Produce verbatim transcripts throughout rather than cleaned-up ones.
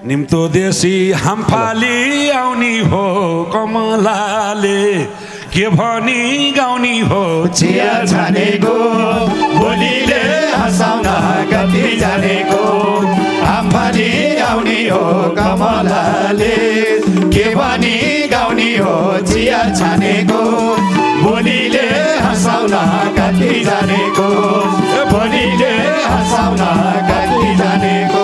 निम्तो देशी हामफाली आउनी हो कमलाले के भनी गाउनी हो चिया छानेको बोलीले हँसाउन कति जानेको हामफाली आउनी हो कमलाले के भनी गाउनी हो चिया छानेको बोलीले हँसाउन कति जानेको बोलीले हँसाउन कति जानेको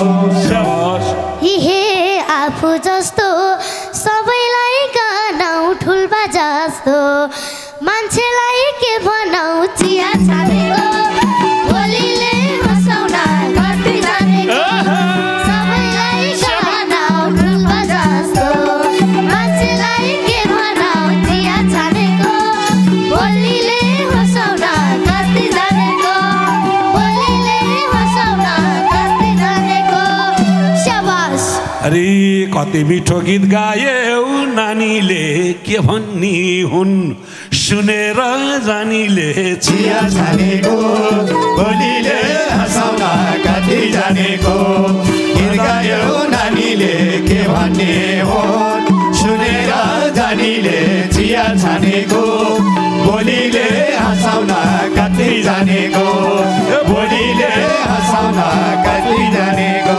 हे आफू जस्तो सबैलाई गनाउ ठुल्बा जस्तो मान्छेलाई के भनौ चिया छानेको बोलीले हँसाउन कति जानेको सबैलाई गनाउ ठुल्बा जस्तो मान्छेलाई के भनौ चिया छानेको बोलीले हँसाउन कति जानेको बोलीले हँसाउन कति जानेको शाबास। अरे कति मिठो गीत गायौ नानीले के भन्नी हुन् सुनेर जानीले चिया छानेको बोलीले हँसाउन कति जानेको गीत गायौ नानीले के भन्ने हो सुनेर जानीले चिया छानेको बोलीले हँसाउन कति जानेको बोलीले हँसाउन कति जानेको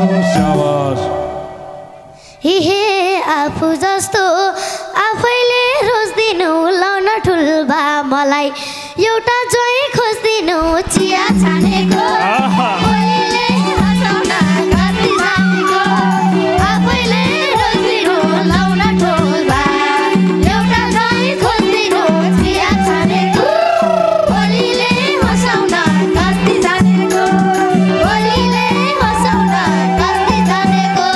हे आफू जस्तो आफैले रोज्दिनु लाउन ठुल्बा मलाई एउटा जोइ खोज्दिनु चिया छानेको बोलीले हँसाउन कति जानेको आफैले रोज्दिनु लाउन ठुल्बा एउटा जोइ खोज्दिनु चिया छानेको बोलीले हँसाउन कति जानेको बोलीले हँसाउन कति जानेको।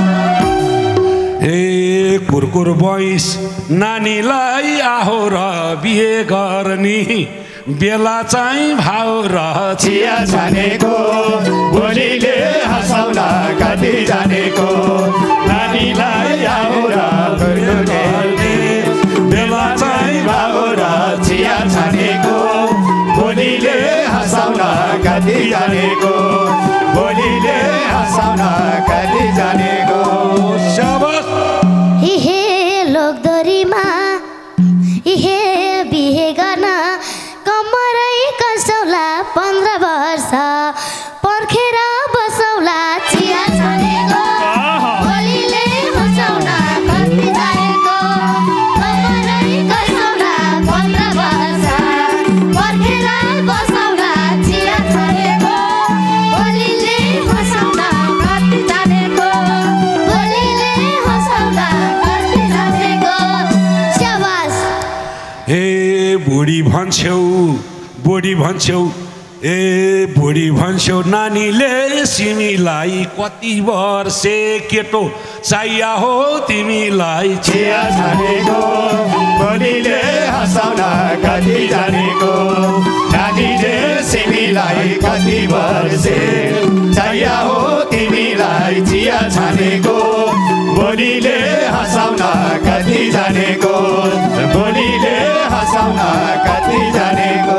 हे कुरकुर भैँस नानीलाई आहो र बिहे गर्ने बेला चाहिँ भाउ र चिया छानेको बोलीले हँसाउन कति जानेको नानीलाई आहो र गर्ने बेला चाहिँ भाउ र चिया छानेको बोलीले हँसाउन कति जानेको बोलीले हँसाउन कति जानेको शाबास। हे लोकदोरीमा हे बिहे गर्न कमरै कसौला पन्ध्र वर्ष पर्खेर बसौला चिया छानेको बोलीले हँसाउन कति जानेको कमरै कसौला पन्ध्र वर्ष पर्खेर बसौला चिया छानेको बोलीले हँसाउन कति जानेको बोलीले हँसाउन कति जानेको शाबास। हे बुढी भन्छौ बुढी भन्छौ ए बुढी भन्छौ नानीले सिमीलाई कति वर्षे केटो चाहिया हो तिमीलाई चिया छानेको बोलीले हँसाउन कति जानेको नानीले सिमीलाई कति वर्षे चाहिया हो तिमीलाई चिया छानेको बोलीले हँसाउन कति जानेको बोलीले हँसाउन कति जानेको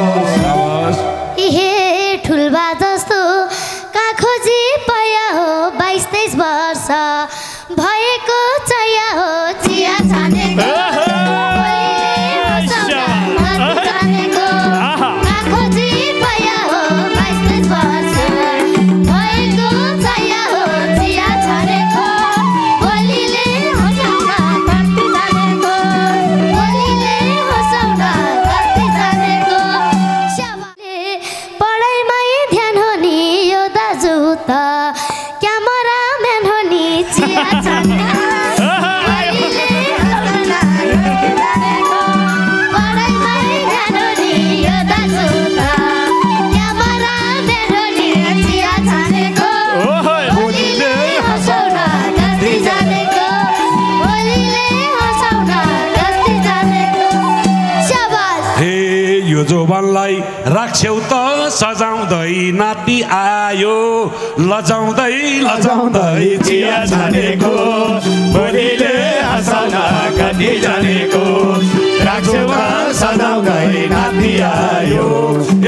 हे ठुल्बा जस्तो कहाँ खोजी पाया हो बाइस तेइस वर्ष भएको चाहिया हो चिया छानेको बोलीले हँसाउन कति जानेको कहाँ खोजी पाया हो बाइस तेइस वर्ष भएको चाहिया हो चिया छानेको बोलीले हँसाउन कति जानेको बोलीले हँसाउन कति जानेको शाबाले पढाइमै ध्यान हो नि यो दाजु त क्यामेराम्यान हो नि चिया छानेको बोलीले हँसाउन कति जानेको पढाइमै ध्यान हो नि यो दाजु त क्यामेराम्यान हो नि चिया छानेको बोलीले हँसाउन कति जानेको बोलीले हँसाउन कति जानेको शाबास। हे यो जोबनलाई राख्छौ त सजाउँदै नाति आयो लजाउँदै लजाउँदै चिया छानेको बोलीले हँसाउन कति जानेको राख्छौ सजाउँदै नाति आयो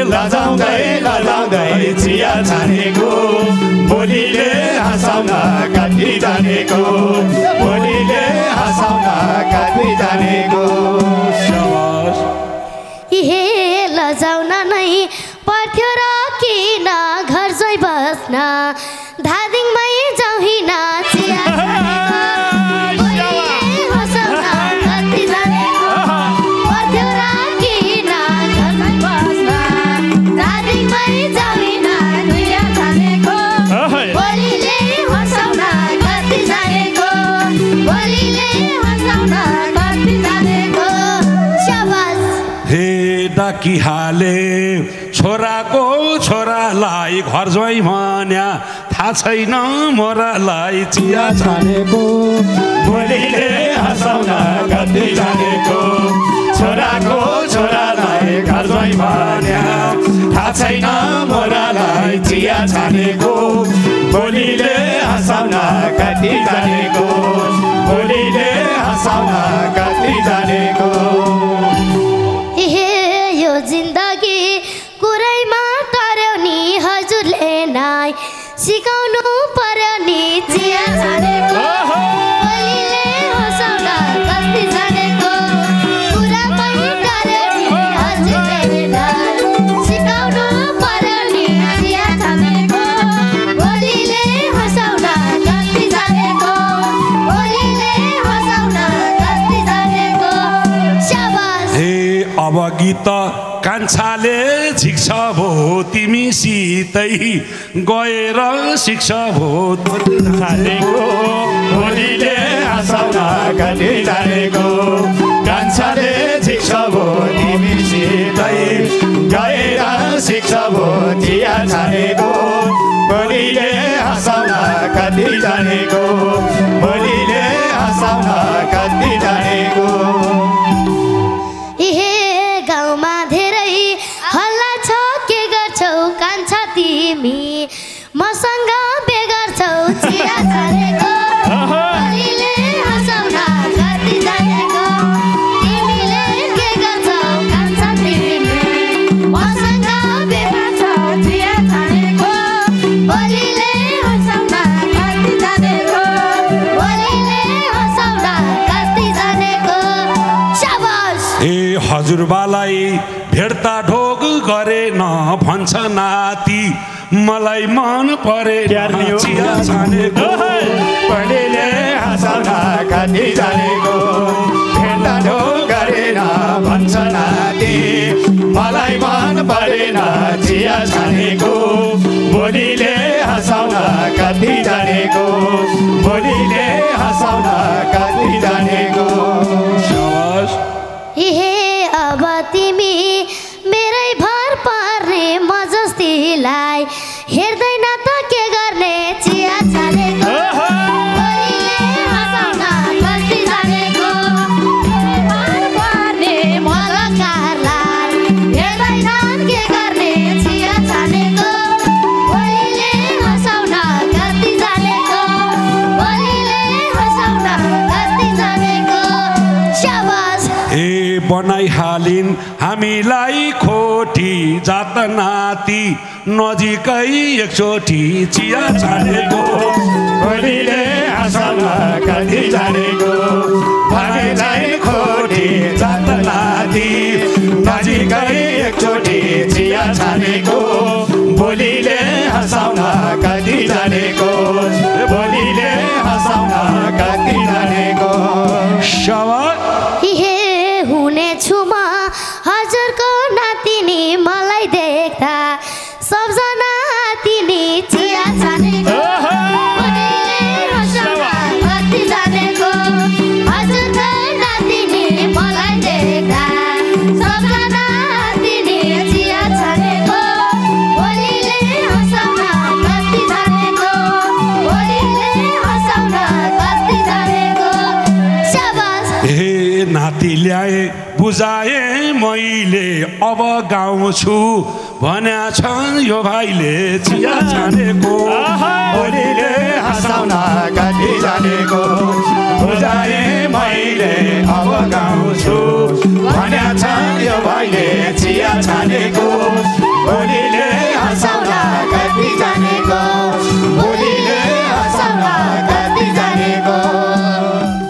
लजाउँदै लजाउँदै चिया छानेको बोलीले हँसाउन जानेको भोलिले हँसाउन कति जानेको हे लजाउन नै पर्थ्यो र किन घर जोइ बस्न धादिङमै जाउँ हिँड चिया डाकी हाले छोराको छोरालाई घर ज्वाइँ भन्या थाहा छैन मोरालाई चिया छानेको भोलिले हँसाउन कति जानेको छोराको छोरालाई घर ज्वाइँ भन्या थाहा छैन मोरालाई चिया छानेको भोलिले हँसाउन कति जानेको भोलिले हँसाउन कति जानेको जिन्दगी कुरैमा टर्यो नि हजुरले नै सिकाउनु पर्यो नि चिया छानेको भोलिले हँसाउन कति जानेको कुरामै टर्यो नि हजुरले नै सिकाउनु पर्यो नि चिया छानेको भोलिले हँसाउन कति जानेको भोलिले हँसाउन कति जानेको शाबास हे अब गीत कान्छाले झिक्छ भो तिमीसितै गएर शिक्ष भो छानेको भोलिले हँसाउन कति जानेको कान्छाले झिक्छ भो तिमीसितै गएर शिक्ष भो चिया छानेको भोलिले हँसाउन कति जानेको भोलिले हँसाउन कति जानेको तिमी मसँग बेगर्छौ चिया छानेको भोलिले हँसाउन कति जानेको तिमीले के गर्छौ कान्छा तिमी मसँग बेगर्छौ चिया छानेको भोलिले हँसाउन कति जानेको भोलिले हँसाउन कति जानेको शाबास ए हजुरबालाई भेट्दा ढोग गरे न भन्छ नाति मलाई मन परे चिया छानेको भोलिले हँसाउन कति जानेको भेट्दा ढोग गरे न भन्छ नाति मलाई मन परेन चिया छानेको भोलिले हँसाउन कति जानेको भोलिले हँसाउन कति जानेको हे अब तिमी मेरै भर पर्ने म जस्तीलाई हेर्दैन त के गर्ने चिया छानेको भोलिले हँसाउन कति जानेको भर पर्ने म लगारलाई हेर्दैन के गर्ने चिया छानेको भोलिले हँसाउन कति जानेको भोलिले हँसाउन कति जानेको शाबास ए बनाइहालिन् हामीलाई खोटी जात नाति नजिकै एकचोटि चिया छानेको भोलिले हँसाउन कति जानेको हामीलाई खोटी जात नाति नजिकै एकचोटि चिया छानेको भोलिले हँसाउन कति जानेको भोलिले हँसाउन कति जानेको हे हुनेछु म हजुरको नातिनी मलाई देख्दा सबजना तिनी चिया छानेको भोलिले हँसाउन कति जानेको हजुरको नातिनी मलाई देख्दा सबजना तिनी चिया छानेको भोलिले हँसाउन कति जानेको भोलिले हँसाउन कति जानेको शाबास हे नाति ल्याए बुझाए मैले अब गाउँछु भन्या छ यो भाइले चिया छानेको भोलिले हँसाउन कति जानेको बुझाए मैले अब गाउँछु भन्या छ यो भाइले चिया छानेको